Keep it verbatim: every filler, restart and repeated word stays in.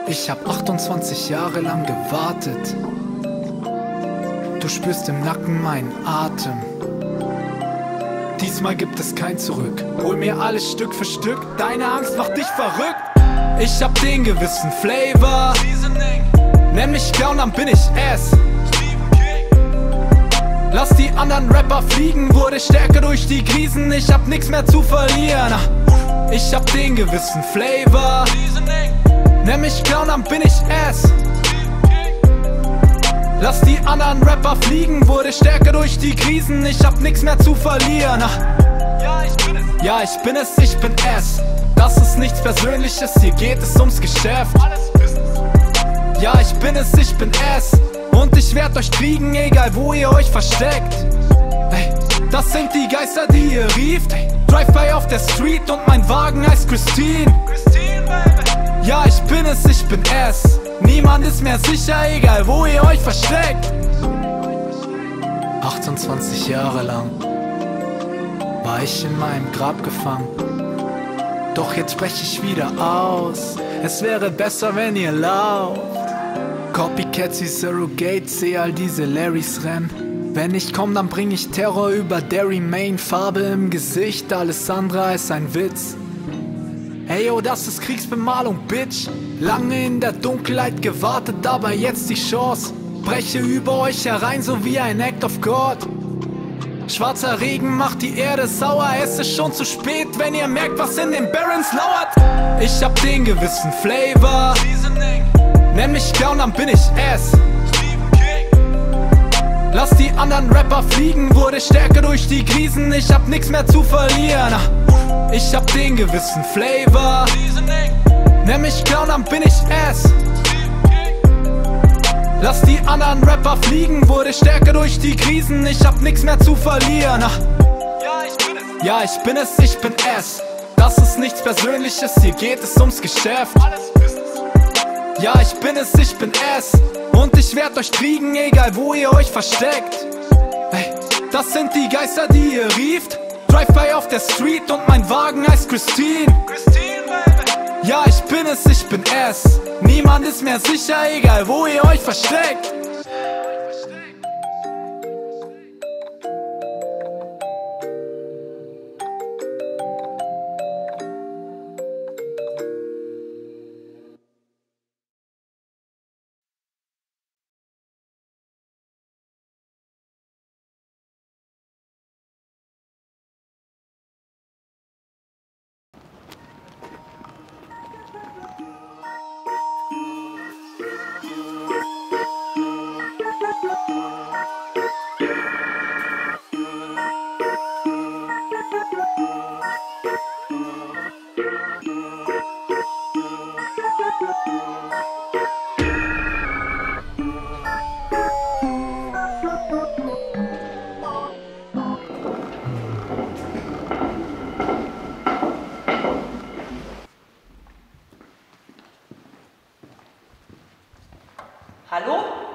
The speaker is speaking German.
Ich hab achtundzwanzig Jahre lang gewartet. Du spürst im Nacken meinen Atem. Diesmal gibt es kein Zurück. Hol mir alles Stück für Stück. Deine Angst macht dich verrückt. Ich hab den gewissen Flavor. Nenn mich Clown, dann bin ich es. Lass die anderen Rapper fliegen. Wurde stärker durch die Krisen. Ich hab nix mehr zu verlieren. Ich hab den gewissen Flavor. Nenn mich Clown, dann bin ich es. Lass die anderen Rapper fliegen. Wurde stärker durch die Krisen. Ich hab nix mehr zu verlieren. Ja, ich bin es. Ja, ich bin es, ich bin es. Das ist nichts Persönliches, hier geht es ums Geschäft. Ja, ich bin es, ich bin es. Und ich werd euch kriegen, egal wo ihr euch versteckt. Hey, das sind die Geister, die ihr rieft. Drive-by auf der Street und mein Wagen heißt Christine. Ja, ich bin es, ich bin es. Niemand ist mehr sicher, egal wo ihr euch versteckt. achtundzwanzig Jahre lang war ich in meinem Grab gefangen. Doch jetzt spreche ich wieder aus. Es wäre besser, wenn ihr lauft. Copycats wie Surrogate, seh all diese Larrys rennen. Wenn ich komm, dann bring ich Terror über Derry Main. Farbe im Gesicht, alles andere ist ein Witz. Hey yo, das ist Kriegsbemalung, Bitch. Lange in der Dunkelheit gewartet, aber jetzt die Chance. Breche über euch herein, so wie ein Act of God. Schwarzer Regen macht die Erde sauer. Es ist schon zu spät, wenn ihr merkt, was in den Barrens lauert. Ich hab den gewissen Flavor. Nenn mich Clown, dann bin ich es. Lass die anderen Rapper fliegen. Wurde stärker durch die Krisen. Ich hab nix mehr zu verlieren. Ich hab den gewissen Flavor. Nenn mich Clown, dann bin ich es. Lass die anderen Rapper fliegen. Wurde stärker durch die Krisen. Ich hab nix mehr zu verlieren. Ja, ich bin es. Ja, ich bin es, ich bin es. Das ist nichts Persönliches, hier geht es ums Geschäft. Ja, ich bin es, ich bin es. Und ich werd euch kriegen, egal wo ihr euch versteckt. Hey, das sind die Geister, die ihr rieft. Drive-by auf der Street und mein Wagen heißt Christine. Ja, ich bin es, ich bin es. Niemand ist mehr sicher, egal wo ihr euch versteckt. Hallo?